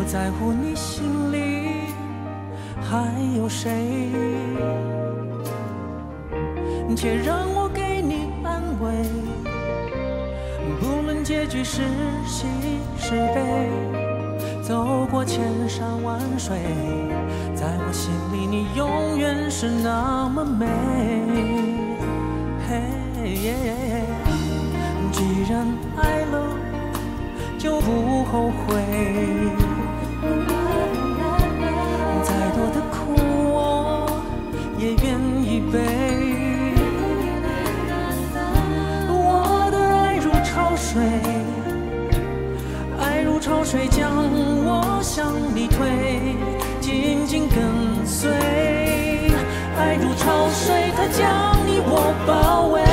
不在乎你心里还有谁，且让我给你安慰，不论结局是喜是悲，走过千山万水，在我心里你永远是那么美。既然爱了就不后悔，再多的苦我也愿意背。我的爱如潮水，爱如潮水将我向你推，紧紧跟随。爱如潮水，它将你我包围。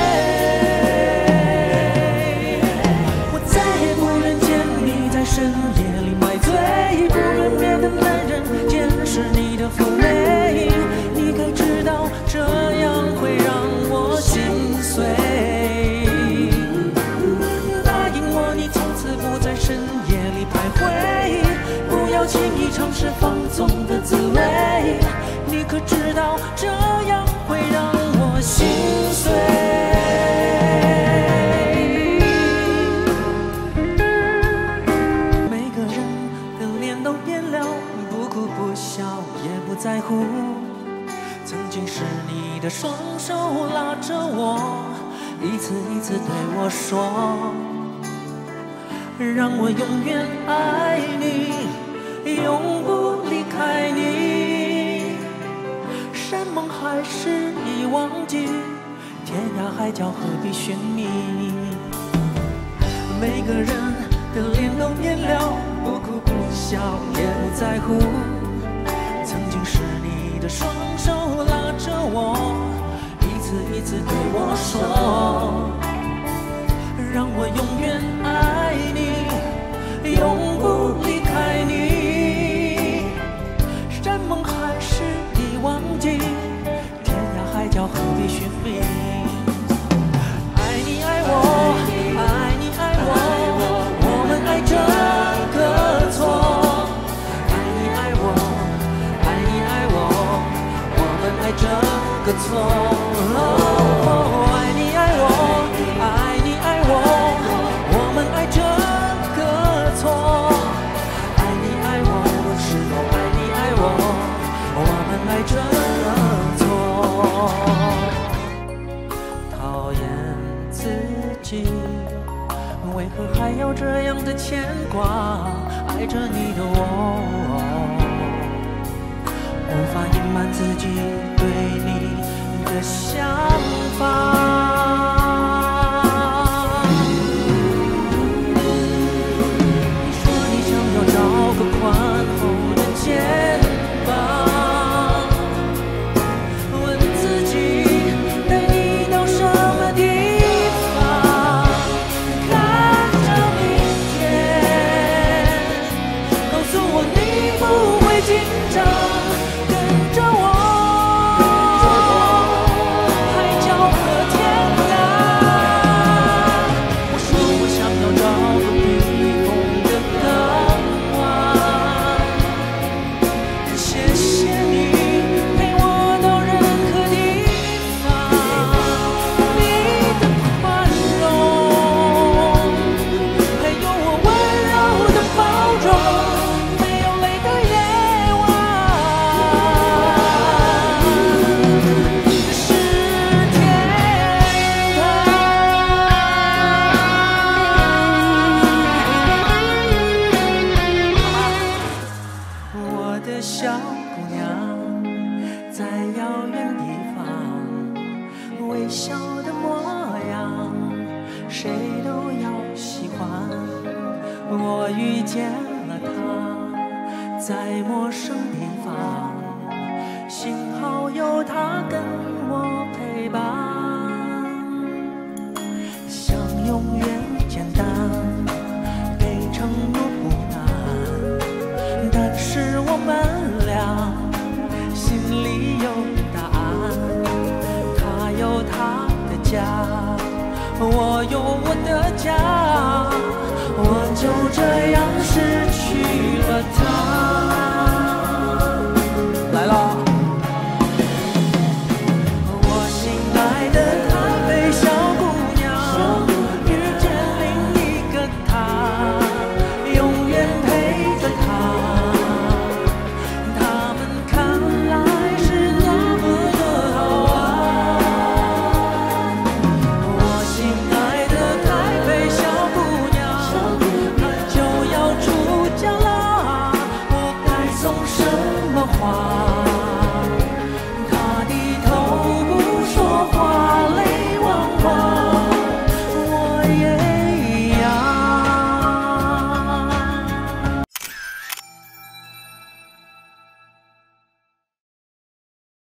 我再也不愿见你在深夜里买醉，不愿别的男人见识你的妩媚。你该知道这样会让我心碎。答应我，你从此不在深夜里徘徊，不要轻易尝试放纵的滋味。你可知道这样会让我心碎。每个人的脸都变了，不哭不笑也不在乎。曾经是你的双手拉着我，一次一次对我说，让我永远爱你，永不离开你。山盟海誓已忘记，天涯海角何必寻觅。每个人的脸都变了，不哭不笑也不在乎。曾经是你的双手拉着我，一次一次对我说，让我永远爱你，永不离开你。山盟海誓已忘记，天涯海角何必寻觅。爱你爱我，爱你爱我，我们爱这个错。爱你爱我，爱你爱我，我们爱这个错。爱你爱我，爱你爱我，我们爱这个错。爱你爱我，是否爱你爱我，我们爱这个错。讨厌自己，为何还有这样的牵挂？爱着你的我，无法隐瞒自己对你的想法。你说你想要找个宽厚的肩膀，问自己带你到什么地方，看着明天，告诉我你不会紧张，跟着我海角和天涯。我说我想要找个避风的港湾，谢谢你陪我到任何地方。你的宽容，还有我温柔的包容，没有泪的夜晚，是天堂。我的小姑娘，在遥远地方，微笑的模样，谁都要喜欢。我遇见了她，在陌生地方，幸好有她跟我陪伴。想永远简单，给承诺不难，但是我们俩心里有答案。他有他的家，我有我的家，我就这样是